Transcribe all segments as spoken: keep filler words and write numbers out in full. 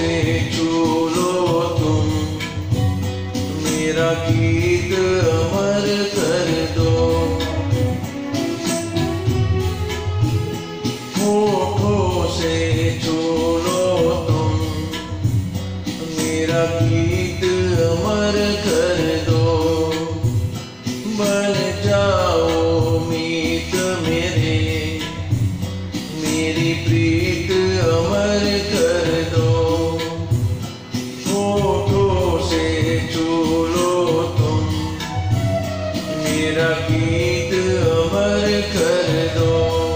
छू लो तुम, मेरा गीत अमर कर दो। होठों से छू लो तुम, मेरा गीत अमर कर दो। बन जाओ मीत मेरे, मेरी प्रीत अमर कर दो। होठों से छू लो तुम, मेरा गीत अमर कर दो।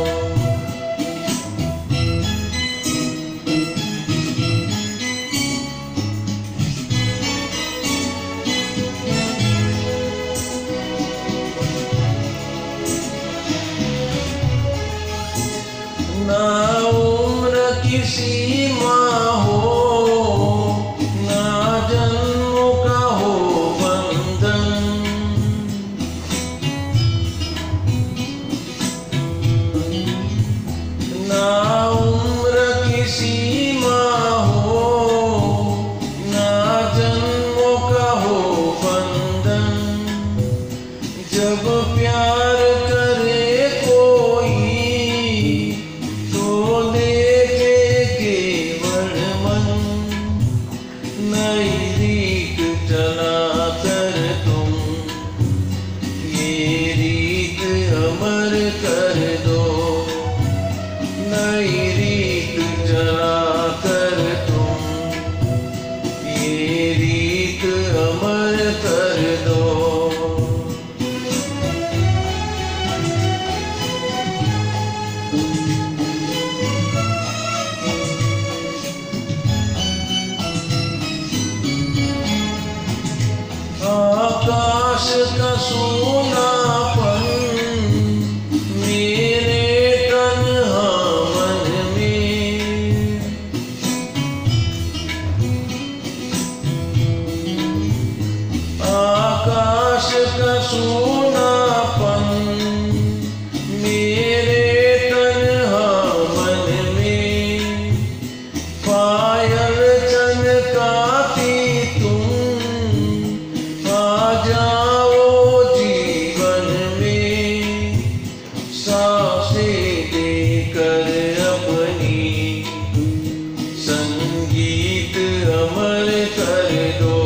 ना उम्र की सीमा हो, ना जन्मों का हो बंधन। ना उम्र की सीमा हो, ना जन्मों का हो बंधन। जब प्यार करे कोई तो देखे केवल मन। नई रीत चला कर तुम, ये रीत अमर कर दो। नई रीत चला कर तुम, ये रीत अमर कर दो। आकाश का सोनापन मेरे तन्हा मन में। आकाश का सोनापन मेरे तन्हा मन में। पायल चमकाती तुम, आ जाओ जीवन में। सांसें देकर अपनी, संगीत अमर कर दो।